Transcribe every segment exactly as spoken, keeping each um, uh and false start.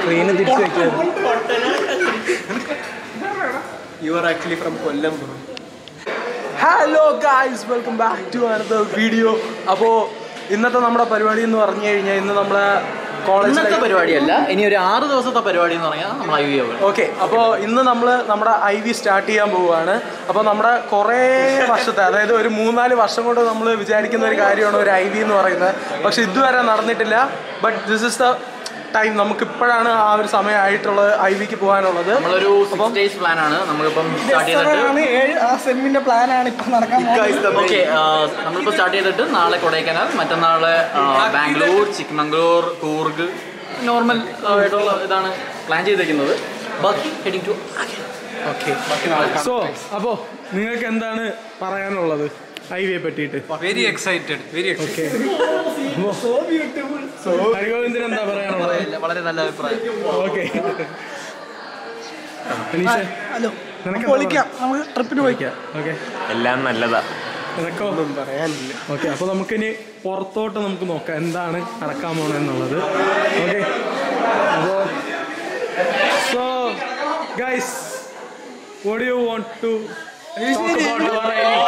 Train തിരിച്ചു വെക്കാൻ. You are actually from Kollam, bro. Hello guys, welcome back to another video. അപ്പോൾ ഇന്നത്തെ നമ്മുടെ പരിപാടി എന്ന് പറഞ്ഞു കഴിഞ്ഞാൽ ഇന്ന് നമ്മുടെ കോളേജിലെ പരിപാടിയല്ല, ഇനി ഒരു ആറ് ദിവസത്തെ പരിപാടി എന്ന് പറഞ്ഞാൽ നമ്മൾ ഐ വി ആവും. ഓക്കെ, അപ്പോൾ ഇന്ന് നമ്മൾ നമ്മുടെ ഐ വി സ്റ്റാർട്ട് ചെയ്യാൻ പോവുകയാണ്. അപ്പോൾ നമ്മുടെ കുറേ വർഷത്തെ, അതായത് ഒരു മൂന്നാല് വർഷം കൊണ്ട് നമ്മൾ വിചാരിക്കുന്ന ഒരു കാര്യമാണ് ഒരു ഐ വി എന്ന് പറയുന്നത്. പക്ഷെ ഇതുവരെ നടന്നിട്ടില്ല. But this is the time. നമുക്ക് ഇപ്പോഴാണ് ആ ഒരു സമയമായിട്ടുള്ളത് ഐ വിക്ക് പോകാനുള്ളത്. നമ്മളൊരു സിക്സ് ഡേയ്സ് പ്ലാൻ ആണ് നമ്മളിപ്പം സ്റ്റാർട്ട് ചെയ്തിട്ട്. സെമ്മിന്റെ പ്ലാൻ ആണ് ഇപ്പം നടക്കാൻ. ഓക്കെ, നമ്മളിപ്പോൾ സ്റ്റാർട്ട് ചെയ്തിട്ട് നാളെ കൊടൈക്കനാൽ, മറ്റന്നാളെ ബാംഗ്ലൂർ, ചിക്മംഗ്ലൂർ, കൂർഗ്, നോർമൽ ആയിട്ടുള്ള ഇതാണ് പ്ലാൻ ചെയ്തേക്കുന്നത്. ബാക്കി ഹെഡിങ് ടു. ഓക്കെ, സോ അപ്പോൾ നിങ്ങൾക്ക് എന്താണ് പറയാനുള്ളത് ഐ വിയെ പറ്റിയിട്ട്? Very excited, very excited. ഹരിഗോവിന്ദന് എന്താ പറയാനുള്ളത്? വളരെ നല്ല അഭിപ്രായം. ഓക്കെ, ഹലോ, പൊളിക്കാം, നമുക്ക് ട്രിപ്പിന് പോയിക്കാം. ഓക്കെ, എല്ലാം നല്ലതാ, നിനക്കോ? ഒന്നും പറയാനില്ല. ഓക്കെ, അപ്പോൾ നമുക്കിനി പുറത്തോട്ട് നമുക്ക് നോക്കാം എന്താണ് നടക്കാൻ പോണെന്നുള്ളത്. ഓക്കെ, അപ്പോൾ so guys, what do you want to talk about your I V?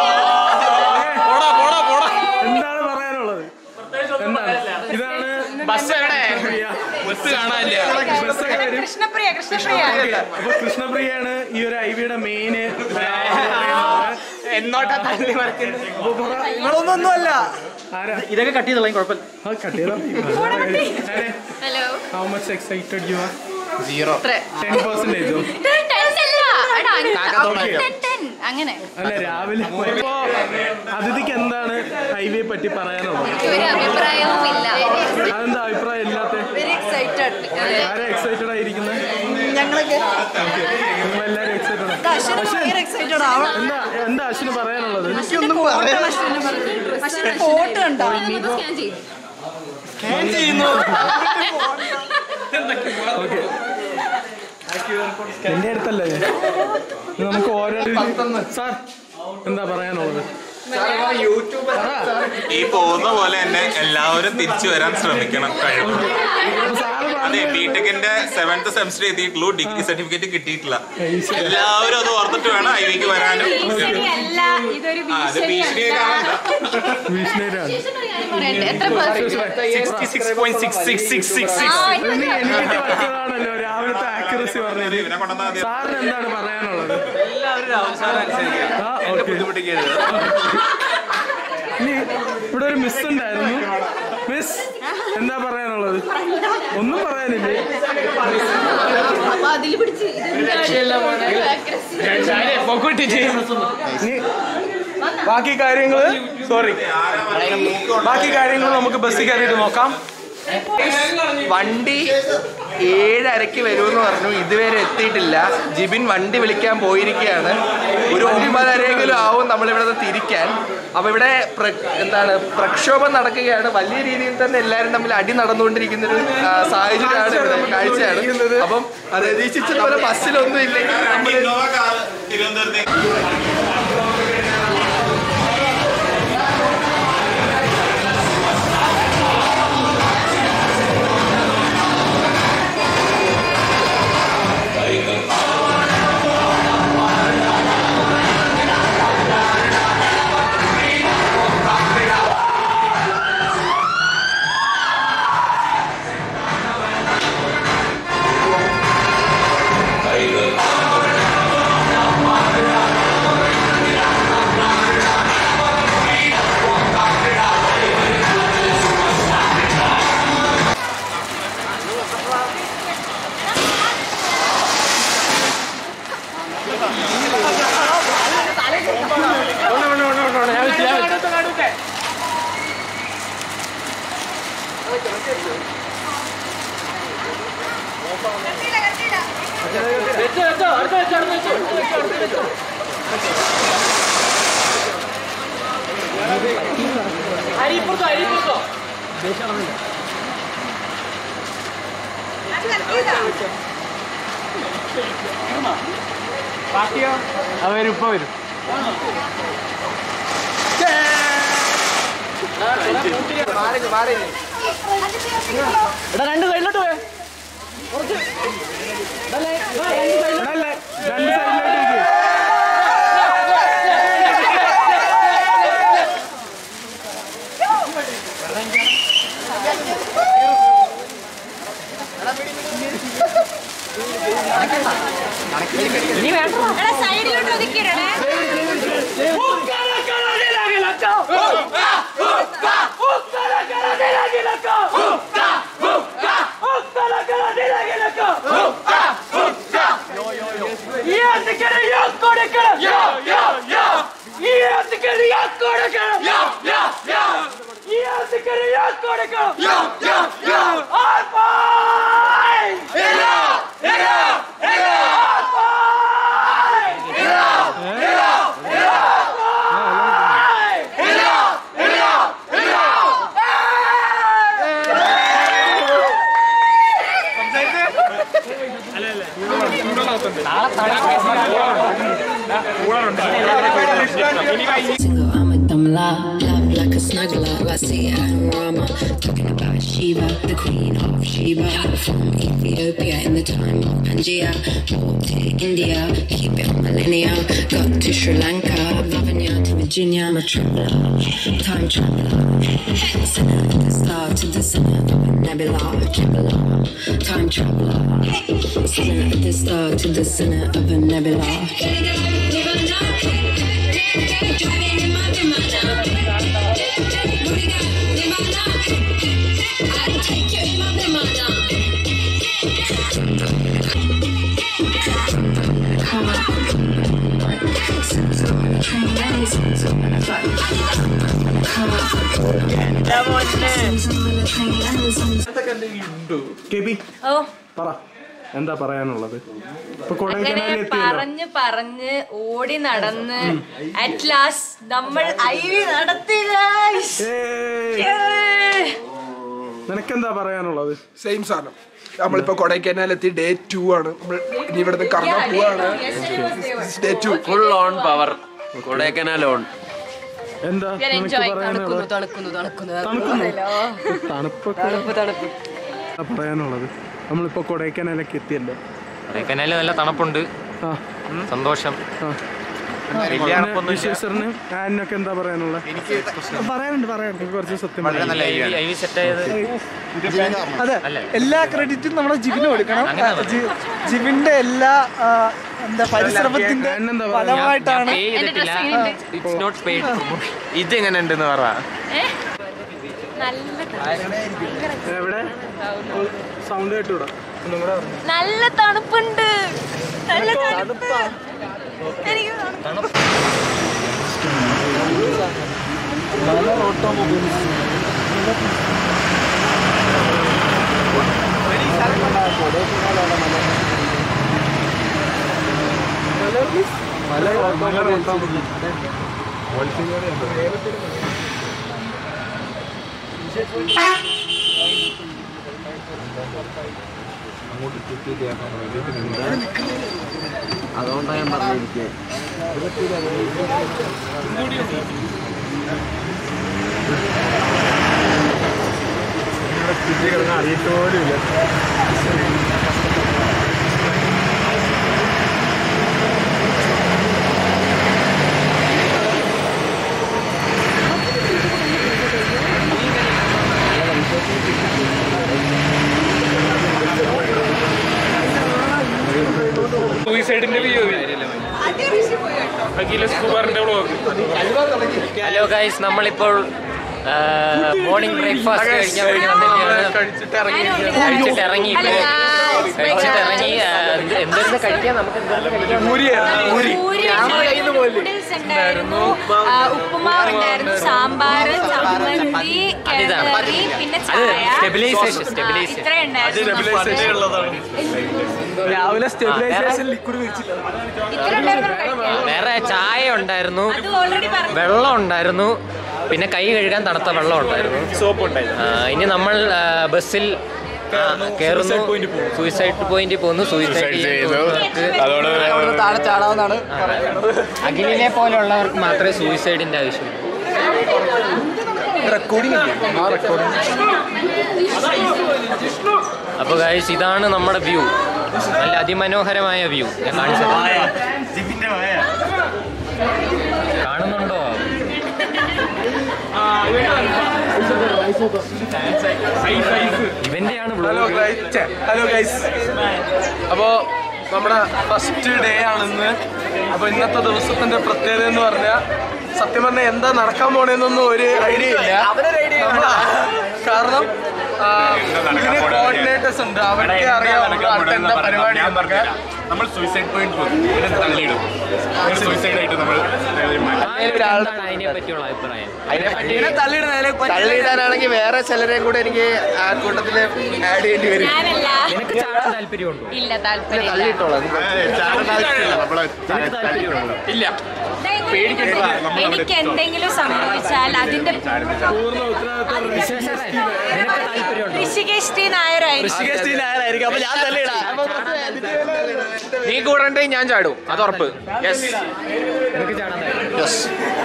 എന്താണ് പറയാനുള്ളത്? എന്താണ്? ഇതാണ് ബസ്. ബസ് കാണാനില്ല. കൃഷ്ണപ്രിയ കൃഷ്ണപ്രിയ അപ്പൊ കൃഷ്ണപ്രിയാണ് ഈ ഒരു ഐ വിയുടെ മെയിൻ. നിങ്ങളൊന്നൊന്നുമല്ല. ഇതൊക്കെ കട്ട് ചെയ്തോളാം, കുഴപ്പമില്ല. കട്ട് ചെയ്തോ. Hello How much excited you are? Zero. ten percentage. അങ്ങനെ അല്ല, രാവിലെ ഇപ്പോ അതിഥിക്ക് എന്താണ് ഐ വിയെ പറ്റി പറയാനുള്ളത്? ഒരു അഭിപ്രായവും ഇല്ല. അതെന്താ അഭിപ്രായം ഇല്ലാത്ത? Very excited. ആരെ എക്സൈറ്റഡ് ആയിരിക്കുന്നത്? ഞങ്ങളൊക്കെ നിങ്ങളെല്ലാരും എക്സൈറ്റഡ് ആണ്. എക്സൈറ്റഡ് ആവണം. എന്താ എന്താ അശ്വിന് പറയാനുള്ളത്? എനിക്കൊന്നും പറയാൻ. ഫോട്ടോ കണ്ടോ? ഓക്കെ, എന്റെ അടുത്തല്ലേ നമുക്ക് ഓരോ. സാർ എന്താ പറയാനുള്ളത്? ഈ പോകുന്ന പോലെ തന്നെ എല്ലാവരും തിരിച്ചു വരാൻ ശ്രമിക്കണം. കഴിവ് അതെ, ബിടെക്കിന്റെ സെവൻത് സെമസ്റ്റർ എഴുതിയിട്ടുള്ളൂ, ഡിഗ്രി സർട്ടിഫിക്കറ്റ് കിട്ടിയിട്ടില്ല. എല്ലാവരും അത് ഓർത്തിട്ട് വേണം ഐ വിക്ക് വരാനും. അത് ഭീഷണിയെ കാണണ്ട. ണല്ലോ രാവിലത്തെ ആക്യുറസി പറഞ്ഞത്. സാറിന് എന്താണ് പറയാനുള്ളത്? ഇനി ഇവിടെ ഒരു മിസ് ഉണ്ടായിരുന്നു. മിസ് എന്താ പറയാനുള്ളത്? ഒന്നും പറയാനില്ലേ? ബാക്കി കാര്യങ്ങള് സോറി ബാക്കി കാര്യങ്ങൾ നമുക്ക് ബസ്സിൽ കയറിയിട്ട് നോക്കാം. വണ്ടി ഏഴരയ്ക്ക് വരുമെന്ന് പറഞ്ഞു, ഇതുവരെ എത്തിയിട്ടില്ല. ജിബിൻ വണ്ടി വിളിക്കാൻ പോയിരിക്കുകയാണ്. ഒരു ഒമ്പതരയെങ്കിലും ആവും നമ്മളിവിടെ നിന്ന് തിരിക്കാൻ. അപ്പോൾ ഇവിടെ എന്താണ് പ്രക്ഷോഭം നടക്കുകയാണ്. വലിയ രീതിയിൽ തന്നെ എല്ലാവരും തമ്മിൽ അടി നടന്നുകൊണ്ടിരിക്കുന്നൊരു സാഹചര്യമാണ് ഇവിടെ, കാഴ്ചയാണ്. അപ്പം പ്രതീക്ഷിച്ച പോലെ ബസ്സിലൊന്നും ഇല്ലെങ്കിൽ നമ്മൾ അവരും ഇപ്പൊ വരും. എടാ രണ്ട് സൈഡിലോട്ട് പോയേ. സൈഡിലോട്ട് ഒതുക്കിയിടണേ. I'm a dumb love, love like a snuggler. I see it in Rama, talking about Shiva, the queen of Sheba. From Ethiopia in the time of Pangaea, walked to India, keep it on millennia. Got to Sri Lanka, Lavanya to Virginia. I'm a traveler, time traveler. Center of the star to the center of a nebula, nebula. Time traveler, center of the star to the center of a nebula. Driving in my Vimana, I'll take you in my Vimana. ഓ പറ എന്താ പറയാനുള്ളത്? ഇപ്പൊ അങ്ങനെ കൊടൈക്കനാലിൽ എത്തിയല്ലോ. പറഞ്ഞ് പറഞ്ഞ് ഓടി നടന്ന് അറ്റ് ലാസ്റ്റ് നമ്മൾ ഐ വി നടത്തി guys. ഏയ്. നിനക്കെന്താ പറയാനുള്ളത്? സെയിം സാധനം. നമ്മളിപ്പോ കൊടൈക്കനാലെത്തി ഡേ ടു ആണ്. നമ്മൾ ഇനി ഇവിടുന്ന് കറങ്ങാൻ പോവാണ്. Day two full on power. Kodaikanal on. എന്താ നിനക്ക് പറയാനുള്ളത്? തണുക്കുന്നു തണുക്കുന്നു തണുപ്പൊക്കെ തണുപ്പ് തണുപ്പ് എന്താ പറയാനുള്ളത്? നമ്മളിപ്പോ കൊടൈക്കനാലൊക്കെ എത്തിയല്ലോ. കൊടൈക്കനാലിൽ നല്ല തണുപ്പുണ്ട്. ആ സന്തോഷം. വിശ്വേശ്വരന് ആനൊക്കെ എന്താ പറയാനുള്ളത്? പറയാനുണ്ട് പറയാനുണ്ട് കുറച്ച് സത്യം അതെ, എല്ലാ ക്രെഡിറ്റും നമ്മുടെ ജിബിന് കൊടുക്കണം. ജിബിന്റെ എല്ലാ എന്താ പരിശ്രമത്തിന്റെ ഫലമായിട്ടാണ്. ഇത് എങ്ങനെ ഉണ്ടെന്ന് പറ. എവിടെ സൗണ്ട് കേട്ടൂടാ? നല്ല തണുപ്പുണ്ട്. നല്ല തണുപ്പ്. എനിക്ക് തണുപ്പ്. അതുകൊണ്ടാണ് ഞാൻ പറഞ്ഞിരിക്കുക. അറിയത്തോലുമില്ല. ഹലോ ഗൈസ്, നമ്മളിപ്പോൾ മോർണിംഗ് ബ്രേക്ക്ഫാസ്റ്റ് കഴിക്കാൻ വേണ്ടി വന്നിട്ടാണ്. കഴിച്ചിട്ട് ഇറങ്ങി കഴിച്ചിട്ട് ഇറങ്ങി എന്തെങ്കിലും കഴിക്കാൻ നമുക്ക് ഉപ്പുമാവ് ഉണ്ടായിരുന്നു, സാമ്പാർ, ചമ്മന്തി, കറി, പിന്നെ സ്റ്റെബിലൈസേഷൻ സ്റ്റെബിലൈസേഷൻ രാവിലെ സ്റ്റെബിലൈസേഷൻ ലിക്വിഡ് വെച്ചിട്ട് വേറെ ചായ ഉണ്ടായിരുന്നു, വെള്ളം ഉണ്ടായിരുന്നു, പിന്നെ കൈ കഴുകാൻ തണുത്ത വെള്ളം ഉണ്ടായിരുന്നു, സോപ്പ് ഉണ്ടായിരുന്നു. ഇനി നമ്മൾ ബസ്സിൽ കയറുന്നു, സൂയിസൈഡ് പോയിന്റിൽ പോകുന്നു. സൂയിസൈഡ് ചാടാവുന്നതാണ്. അഖിലിനെ പോലെയുള്ളവർക്ക് മാത്രമേ സൂയിസൈഡിന്റെ ആവശ്യമുള്ളൂ. അപ്പൊ ഗൈസ്, ഇതാണ് നമ്മുടെ വ്യൂ. നല്ല അതിമനോഹരമായ വ്യൂ. ഞാൻ കാണിച്ചത് കാണുന്നുണ്ടോ? ഇവന്റെയാണ് ഹലോ ഗൈസ് ഹലോ ഗൈസ് അപ്പോൾ നമ്മുടെ ഫസ്റ്റ് ഡേ ആണിന്ന്. അപ്പോൾ ഇന്നത്തെ ദിവസത്തിന്റെ പ്രത്യേകത എന്ന് പറഞ്ഞാൽ സത്യം പറഞ്ഞാൽ എന്താ നടക്കാൻ പോണേന്നൊന്നും ഒരു ഐഡിയ ഇല്ല. നമ്മള് കാരണം ഇതിന് കോർഡിനേറ്റേഴ്സ് ഉണ്ട്, അവർക്ക് അറിയാം അടുത്ത എന്താ പരിപാടി എന്നൊക്കെ. നമ്മൾ സൂയിസൈഡ് പോയിന്റ് പോകും, തള്ളിയിടും. സൂയിസൈഡ് ആയിട്ട് നമ്മൾ അതിനെ പറ്റിയുള്ള അഭിപ്രായം. തള്ളിയിടാനാണെങ്കിൽ വേറെ ചിലരെയും കൂടെ എനിക്ക് ആ കൂട്ടത്തില് ആഡ് ചെയ്യേണ്ടി വരും. നിനക്ക് ചാടാൻ താല്പര്യമുണ്ടോ? ഇല്ല താല്പര്യം തള്ളിയിട്ടോളാം. ഇല്ല. എനിക്ക് എന്തെങ്കിലും സംഭവിച്ചാൽ അതിന്റെ ഋഷികേഷ് ടി നായരായിരിക്കും. അപ്പൊ ഞാൻ തള്ളിയിടാം. നീ കൂടെ ഉണ്ടെങ്കിൽ ഞാൻ ചാടും, അത് ഉറപ്പ്. യെസ് നിനക്ക് ചാടാൻ യെസ്.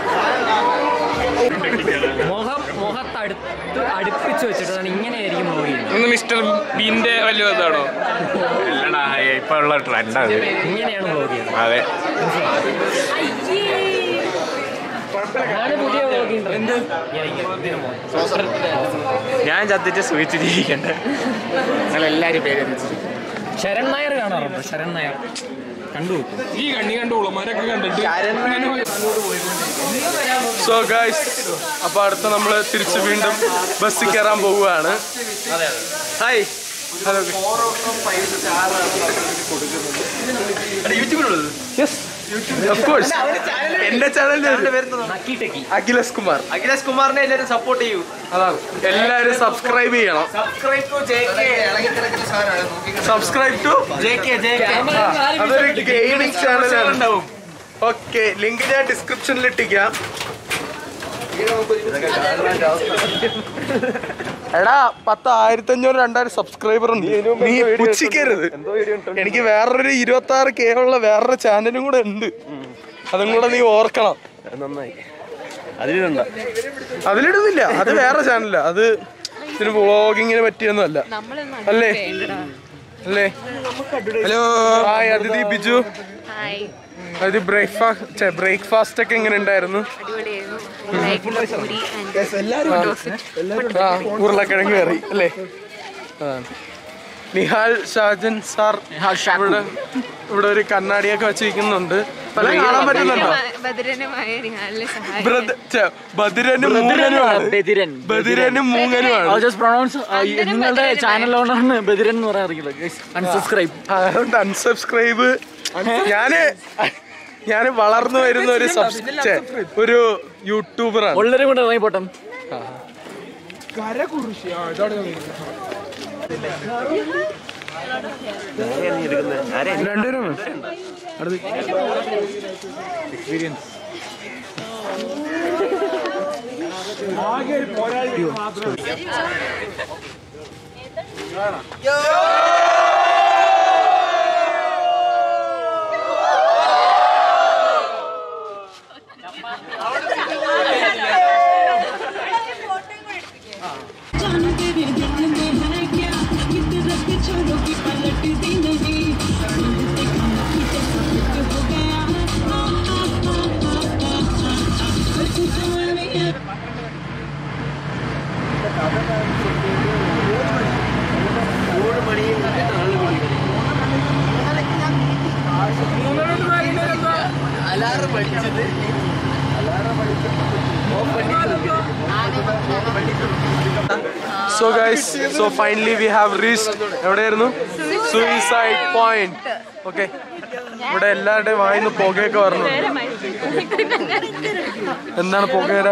മുഖം മുഖത്തടുത്ത് അടുപ്പിച്ച് വെച്ചിട്ടാണ് ഇങ്ങനെയായിരിക്കും മൂവി. ഇന്ന് മിസ്റ്റർ ബീന്റെ വലിയ ഇതാണോ? അല്ലടാ, ഇപ്പൊ ഉള്ള ട്രെൻഡാണ്. ഇങ്ങനെയാണ് വ്ലോഗ് ചെയ്യുന്നത്. അതെ. ഞാൻ ചത്തിച്ച് സൂചിച്ച് ജീവിക്കണ്ട. നിങ്ങളെല്ലാരും പേര് ശരൺ നായർ കാണാറുണ്ടോ? ശരൺ നായർ കണ്ടു. ഈ കണ്ണി കണ്ടുള്ളമാരൊക്കെ കണ്ടിട്ട് സോ ഗൈസ്, അപ്പോൾ അടുത്ത നമ്മൾ തിരിച്ച് വീണ്ടും ബസ്സിൽ കയറാൻ പോവുകയാണ്. Hi hello. Yes of course. എന്റെ ചാനലിന്റെ അഖിലേഷ് കുമാർ. അഖിലേഷ് കുമാറിനെ എല്ലാവരും സപ്പോർട്ട് ചെയ്യൂ. അതാണ്, എല്ലാവരും സബ്സ്ക്രൈബ് ചെയ്യണം. Subscribe to J K. Subscribe to J K J K. അതൊരു ഗെയിമിംഗ് ചാനലാണ്. ഓക്കെ, ലിങ്ക് ഞാൻ ഡിസ്ക്രിപ്ഷനിൽ ഇട്ടിക്കാം. എടാ, പത്ത് ആയിരത്തി അഞ്ഞൂറ് രണ്ടായിരം സബ്സ്ക്രൈബർ ഉണ്ട്. നീ പുച്ഛിക്കരുത്. എനിക്ക് വേറൊരു ഇരുപത്തി ആറ് കെ ഉള്ള വേറൊരു ചാനലും കൂടെ ഉണ്ട്, അതും കൂടെ നീ ഓർക്കണം. നന്നായി. അതിലിടണ്ട. അതിലിടുന്നില്ല, അത് വേറെ ചാനല. അത് ഇതിന് വ്ളോഗിങ്ങിന് പറ്റിയൊന്നും അല്ല. അല്ലേ അല്ലേ ഹലോ ഹായ് അതിഥി ബിജു. അത് ബ്രേക്ക്ഫാസ്റ്റ് ബ്രേക്ക്ഫാസ്റ്റ് ഒക്കെ എങ്ങനെ ഉണ്ടായിരുന്നു? ആ, ഉരുളക്കിഴങ്ങ് കറി അല്ലേ? നിഹാൽ ഷാജൻ സാർ ഇവിടെ ഇവിടെ ഒരു കണ്ണാടിയൊക്കെ വെച്ചിരിക്കുന്നുണ്ട്. കാണാൻ പറ്റുന്നുണ്ടോ? ബദിരനും മൂങ്ങനുമാണ്. ബദിരനും മൂങ്ങനുമാണ്. നിങ്ങളുടെ ചാനൽ ഓണറാണ് ബദിരൻ എന്ന് പറയാറില്ല. അൺസബ്സ്ക്രൈബ്. അതുകൊണ്ട് അൺസബ്സ്ക്രൈബ്. ഞാന് ഞാന് വളർന്നു വരുന്ന ഒരു ഒരു യൂട്യൂബറാണ്. ഉള്ളവരും കൂടെ ഇറങ്ങി പോട്ടെ. രണ്ടുപേരും experience. So guys, so finally we have reached എവിടെയായിരുന്നു? Suicide point. ഓക്കെ, ഇവിടെ എല്ലാവരുടെയും വായിന്ന് പുകയൊക്കെ പറഞ്ഞു. എന്താണ് പുകയര?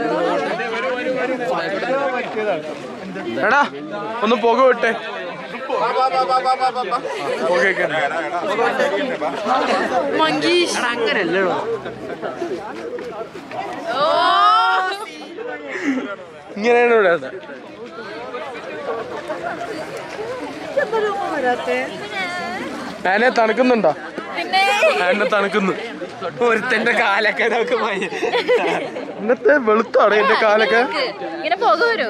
എടാ ഒന്ന് പുക വിട്ടെ. പുകയൊക്കെ അങ്ങനല്ലോ. ഇങ്ങനെയാണ് ഇവിടെ. ആനെ തണുക്കുന്നുണ്ടോ? ആനെ തണുക്കുന്നു. ഒരുത്തന്റെ കാലൊക്കെ ഇന്നത്തെ വെളുത്താണോ എന്റെ കാലൊക്കെ? ഇങ്ങനെ പോക വരൂ.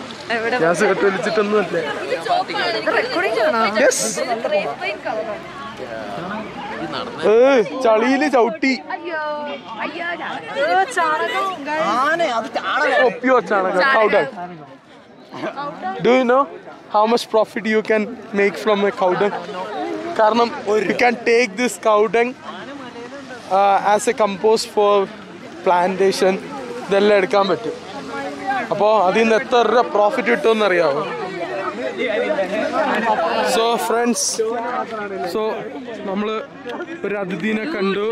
ഗ്യാസ് കെട്ടി വലിച്ചിട്ടൊന്നും അല്ലേ? ചളിയില് ചവിട്ടി ഒപ്പിയോ ചാണകം. cow dung. Do you know how much profit you can make from a cow dung? കാരണം you can take this cow dung uh, as a compost for plantation. ഇതെല്ലാം എടുക്കാൻ പറ്റും. അപ്പോൾ അതിൽ നിന്ന് എത്ര രൂപ പ്രോഫിറ്റ് കിട്ടുമെന്ന് അറിയാമോ? സോ ഫ്രണ്ട്സ്, സോ നമ്മൾ ഒരു അതിഥീനെ കണ്ടു.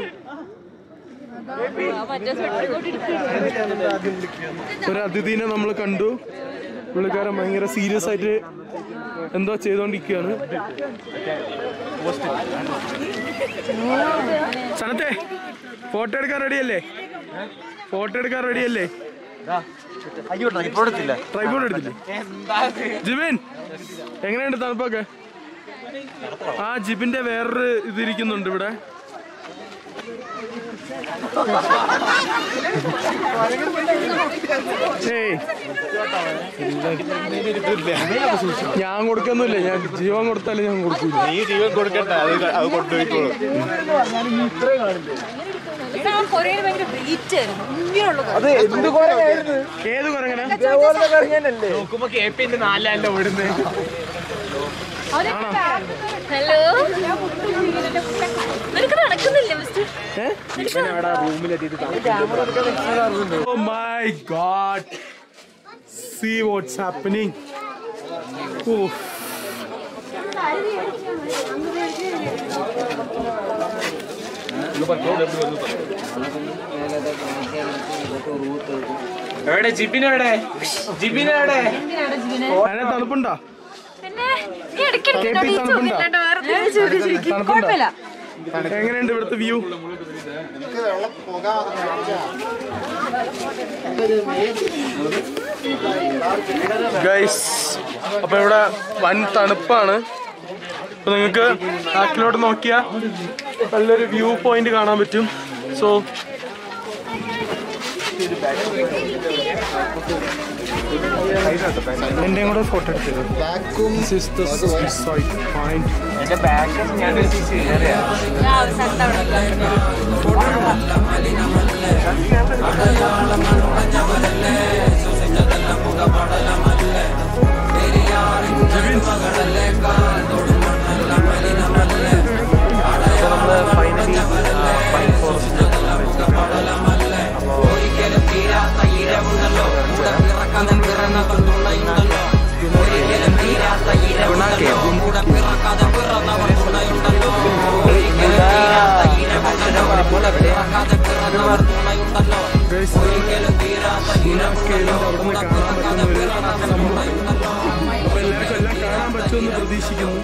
ഒരു അതിഥീനെ നമ്മൾ കണ്ടു. പുള്ളിക്കാരൻ ഭയങ്കര സീരിയസ് ആയിട്ട് എന്തോ ചെയ്തോണ്ടിരിക്കുകയാണ്. സനത്തെ ഫോട്ടോ എടുക്കാൻ റെഡിയല്ലേ? ഫോട്ടോ എടുക്കാൻ റെഡിയല്ലേ? ട്രൈപോഡ് എടുത്തില്ലേ? ജിബിൻ എങ്ങനെയുണ്ട് തണുപ്പൊക്കെ? ആ ജിബിന്റെ വേറൊരു ഇതിരിക്കുന്നുണ്ട് ഇവിടെ. ഞാൻ കൊടുക്കൊന്നുമില്ല. ഞാൻ ജീവൻ കൊടുത്താലേ ഞാൻ കൊടുക്കൂല. നീ ജീവൻ കൊടുക്കട്ടെ, അത് കൊണ്ടുപോയിക്കോളൂ. ഏത് കുറങ്ങനെ നോക്കുമ്പോ കെ പിന്റെ നാലല്ലോ ഇവിടുന്ന്. ഹലോ, നിനക്ക് നടക്കുന്നില്ല mister? Oh my God! See what's happening. Oh. എവിടെ ജിബിനെവിടെ? ജിബിനെവിടെ? തണുപ്പുണ്ടോ? എങ്ങനെയുണ്ട് ഇവിടുത്തെ വ്യൂ? ഗൈസ്, അപ്പൊ ഇവിടെ വൻ തണുപ്പാണ്. അപ്പൊ നിങ്ങൾക്ക് ബാക്കിലോട്ട് നോക്കിയാൽ നല്ലൊരു വ്യൂ പോയിന്റ് കാണാൻ പറ്റും. സോ എന്റെയും കൂടെ ഫോട്ടോ എടുത്തത്. നമ്മള് ഫൈനലി പൈൻ ഫോറസ്റ്റ് അവിടുന്ന് കാണാൻ പറ്റുന്ന ഒരു സംഭവം. അപ്പൊ എല്ലാവർക്കും എല്ലാം കാണാൻ പറ്റുമെന്ന് പ്രതീക്ഷിക്കുന്നു.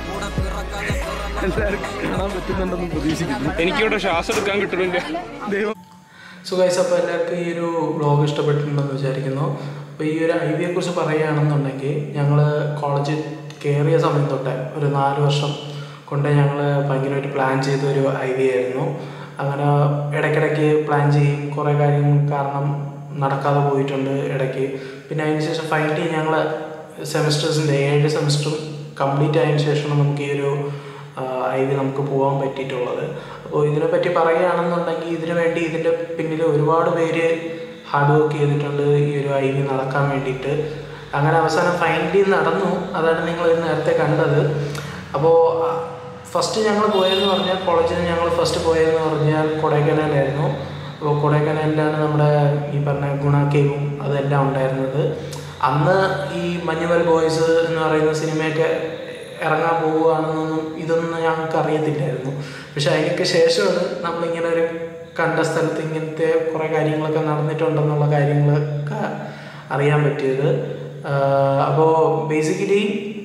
എല്ലാവർക്കും കാണാൻ പറ്റുന്നുണ്ടെന്ന് പ്രതീക്ഷിക്കുന്നു. എനിക്കിവിടെ ശ്വാസം എടുക്കാൻ കിട്ടുന്നില്ല ദൈവം. സോ ഗൈസ്, അപ്പോൾ എല്ലാവർക്കും ഈ ഒരു വ്ളോഗ് ഇഷ്ടപ്പെട്ടിട്ടുണ്ടെന്ന് വിചാരിക്കുന്നു. അപ്പോൾ ഈ ഒരു ഐ വിയെ കുറിച്ച് പറയുകയാണെന്നുണ്ടെങ്കിൽ, ഞങ്ങൾ കോളേജിൽ കയറിയ സമയം തൊട്ടേ ഒരു നാല് വർഷം കൊണ്ട് ഞങ്ങൾ ഭയങ്കരമായിട്ട് പ്ലാൻ ചെയ്ത ഒരു ഐ വി ആയിരുന്നു. അങ്ങനെ ഇടയ്ക്കിടയ്ക്ക് പ്ലാൻ ചെയ്യും, കുറേ കാര്യങ്ങൾ കാരണം നടക്കാതെ പോയിട്ടുണ്ട് ഇടയ്ക്ക്. പിന്നെ അതിന് ശേഷം ഫൈനലി ഞങ്ങൾ സെമിസ്റ്റേഴ്സിൻ്റെ ഏഴ് സെമിസ്റ്ററും കംപ്ലീറ്റ് ആയതിനു ശേഷമാണ് നമുക്ക് ഈ ഒരു ഐ വി നമുക്ക് പോകാൻ പറ്റിയിട്ടുള്ളത്. അപ്പോൾ ഇതിനെപ്പറ്റി പറയുകയാണെന്നുണ്ടെങ്കിൽ, ഇതിനു വേണ്ടി ഇതിൻ്റെ പിന്നിൽ ഒരുപാട് പേര് ഹാർഡ് വർക്ക് ചെയ്തിട്ടുണ്ട് ഈ ഒരു ഐ വി നടക്കാൻ വേണ്ടിയിട്ട്. അങ്ങനെ അവസാനം ഫൈനലി നടന്നു. അതാണ് നിങ്ങൾ നേരത്തെ കണ്ടത്. അപ്പോൾ ഫസ്റ്റ് ഞങ്ങൾ പോയതെന്ന് പറഞ്ഞാൽ, കോളേജിൽ ഞങ്ങൾ ഫസ്റ്റ് പോയതെന്ന് പറഞ്ഞാൽ കൊടൈക്കനാലായിരുന്നു. അപ്പോൾ കൊടൈക്കനാലിലാണ് നമ്മുടെ ഈ പറഞ്ഞ ഗുണ കേവും അതെല്ലാം ഉണ്ടായിരുന്നത്. അന്ന് ഈ മഞ്ഞുമൽ ബോയ്സ് എന്ന് പറയുന്ന സിനിമയൊക്കെ ഇറങ്ങാൻ പോവുകയാണെന്നൊന്നും ഇതൊന്നും ഞങ്ങൾക്ക് അറിയത്തില്ലായിരുന്നു. പക്ഷെ അതിനൊക്കെ ശേഷമാണ് നമ്മളിങ്ങനെ ഒരു കണ്ട സ്ഥലത്ത് ഇങ്ങനത്തെ കുറേ കാര്യങ്ങളൊക്കെ നടന്നിട്ടുണ്ടെന്നുള്ള കാര്യങ്ങളൊക്കെ അറിയാൻ പറ്റിയത്. അപ്പോൾ ബേസിക്കലി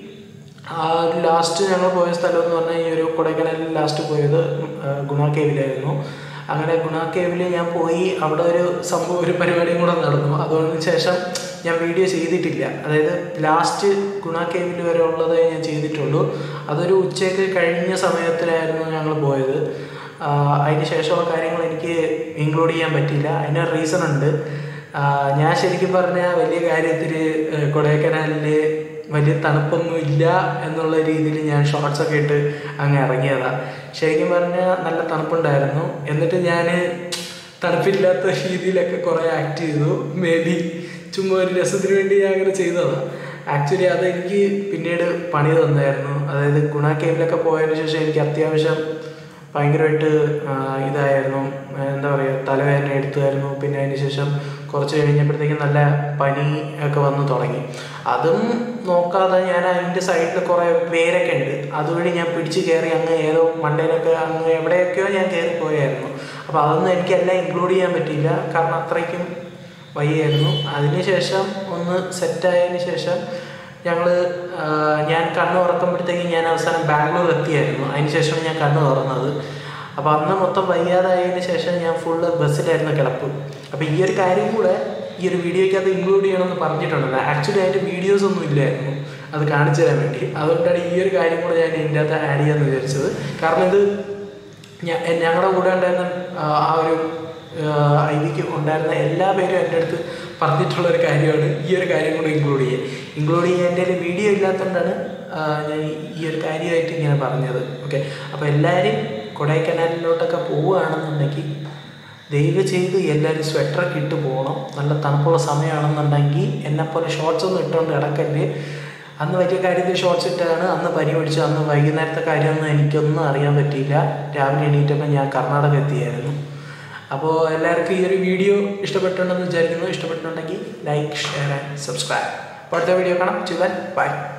ആ ഒരു ലാസ്റ്റ് ഞങ്ങൾ പോയ സ്ഥലം എന്ന് പറഞ്ഞാൽ ഈ ഒരു കൊടൈക്കനാലിൽ ലാസ്റ്റ് പോയത് ഗുണ കേവിലായിരുന്നു. അങ്ങനെ ഗുണ കേവിൽ ഞാൻ പോയി. അവിടെ ഒരു സംഭവം ഒരു പരിപാടിയും കൂടെ നടന്നു. അതുകൊണ്ട് ശേഷം ഞാൻ വീഡിയോ ചെയ്തിട്ടില്ല. അതായത് ലാസ്റ്റ് ഗുണ കേവിൽ വരെ ഉള്ളത് ഞാൻ ചെയ്തിട്ടുള്ളൂ. അതൊരു ഉച്ചയ്ക്ക് കഴിഞ്ഞ സമയത്തിലായിരുന്നു ഞങ്ങൾ പോയത്. അതിന് ശേഷമുള്ള കാര്യങ്ങൾ എനിക്ക് ഇൻക്ലൂഡ് ചെയ്യാൻ പറ്റിയില്ല. അതിന് റീസൺ ഉണ്ട്. ഞാൻ ശരിക്കും പറഞ്ഞാൽ വലിയ കാര്യത്തിൽ കൊടൈക്കനാലിൽ വലിയ തണുപ്പൊന്നും ഇല്ല എന്നുള്ള രീതിയിൽ ഞാൻ ഷോർട്സൊക്കെ ഇട്ട് അങ്ങ് ഇറങ്ങിയതാണ്. ശരിക്കും പറഞ്ഞാൽ നല്ല തണുപ്പുണ്ടായിരുന്നു. എന്നിട്ട് ഞാൻ തണുപ്പില്ലാത്ത രീതിയിലൊക്കെ കുറേ ആക്ട് ചെയ്തു. മേ ബി ചുമ്മാ ഒരു രസത്തിന് വേണ്ടി ഞാൻ അങ്ങനെ ചെയ്തതാണ്. ആക്ച്വലി അതെനിക്ക് പിന്നീട് പണി തന്നായിരുന്നു. അതായത് ഗുണ കേവിലൊക്കെ പോയതിന് ശേഷം എനിക്ക് അത്യാവശ്യം ഭയങ്കരമായിട്ട് ഇതായിരുന്നു, എന്താ പറയുക, തലവേദന എടുത്തായിരുന്നു. പിന്നെ അതിന് ശേഷം കുറച്ച് കഴിഞ്ഞപ്പോഴത്തേക്കും നല്ല പനി ഒക്കെ വന്ന് തുടങ്ങി. അതും നോക്കാതെ ഞാൻ അതിൻ്റെ സൈഡിൽ കുറേ വേരൊക്കെ ഉണ്ട്, അതുവഴി ഞാൻ പിടിച്ച് കയറി അങ്ങ് ഏതോ മണ്ടയിലൊക്കെ അങ്ങ് എവിടെയൊക്കെയോ ഞാൻ കയറി പോയായിരുന്നു. അപ്പോൾ അതൊന്നും എനിക്കെല്ലാം ഇൻക്ലൂഡ് ചെയ്യാൻ പറ്റിയില്ല, കാരണം അത്രയ്ക്കും വയ്യായിരുന്നു. അതിനുശേഷം ഒന്ന് സെറ്റായതിന് ശേഷം ഞങ്ങൾ ഞാൻ കണ്ണ് തുറക്കുമ്പോഴത്തേക്കും ഞാൻ അവസാനം ബാംഗ്ലൂർ എത്തിയായിരുന്നു. അതിന് ശേഷമാണ് ഞാൻ കണ്ണ് തുറന്നത്. അപ്പോൾ അന്ന് മൊത്തം വയ്യാതായതിനു ശേഷം ഞാൻ ഫുള്ള് ബസ്സിലായിരുന്നു കിടപ്പ്. അപ്പോൾ ഈ ഒരു കാര്യം കൂടെ ഈ ഒരു വീഡിയോയ്ക്ക് അത് ഇൻക്ലൂഡ് ചെയ്യണമെന്ന് പറഞ്ഞിട്ടുണ്ടല്ലോ. ആക്ച്വലി അതിൻ്റെ വീഡിയോസ് ഒന്നും ഇല്ലായിരുന്നു അത് കാണിച്ചു തരാൻ വേണ്ടി. അതുകൊണ്ടാണ് ഈ ഒരു കാര്യം കൂടെ ഞാൻ ഇതിൻ്റെ അകത്ത് ആഡ് ചെയ്യാമെന്ന് വിചാരിച്ചത്. കാരണം ഇത് ഞങ്ങളുടെ കൂടെ ഉണ്ടായിരുന്ന ആ ഒരു ഐ വിക്ക് ഉണ്ടായിരുന്ന എല്ലാ പേരും എൻ്റെ അടുത്ത് പറഞ്ഞിട്ടുള്ളൊരു കാര്യമാണ് ഈ ഒരു കാര്യം കൂടെ ഇൻക്ലൂഡ് ചെയ്യുക. ഇൻക്ലൂഡ് ചെയ്യാൻ എൻ്റെ ഒരു വീഡിയോ ഇല്ലാത്തതുകൊണ്ടാണ് ഞാൻ ഈ ഒരു കാര്യമായിട്ട് ഇങ്ങനെ പറഞ്ഞത്. ഓക്കെ, അപ്പോൾ എല്ലാവരും കൊടൈക്കനാലിലോട്ടൊക്കെ പോവുകയാണെന്നുണ്ടെങ്കിൽ ദയവ് ചെയ്ത് എല്ലാവരും സ്വെറ്ററൊക്കെ ഇട്ട് പോകണം. നല്ല തണുപ്പുള്ള സമയമാണെന്നുണ്ടെങ്കിൽ എന്നെപ്പോലെ ഷോർട്സ് ഒന്നും ഇട്ടുകൊണ്ട് കിടക്കല്ലേ. അന്ന് വലിയ കാര്യത്തിൽ ഷോർട്സ് ഇട്ടാണ് അന്ന് പനി പിടിച്ചു. അന്ന് വൈകുന്നേരത്തെ കാര്യമൊന്നും എനിക്കൊന്നും അറിയാൻ പറ്റിയില്ല. രാവിലെ എണീറ്റപ്പോൾ ഞാൻ കർണാടക എത്തിയായിരുന്നു. അപ്പോൾ എല്ലാവർക്കും ഈ ഒരു വീഡിയോ ഇഷ്ടപ്പെട്ടുണ്ടെന്ന് വിചാരിക്കുന്നു. ഇഷ്ടപ്പെട്ടിട്ടുണ്ടെങ്കിൽ ലൈക്ക്, ഷെയർ ആൻഡ് സബ്സ്ക്രൈബ്. അപ്പോൾ അടുത്ത വീഡിയോ കാണാം. ചിവൻ ബൈ.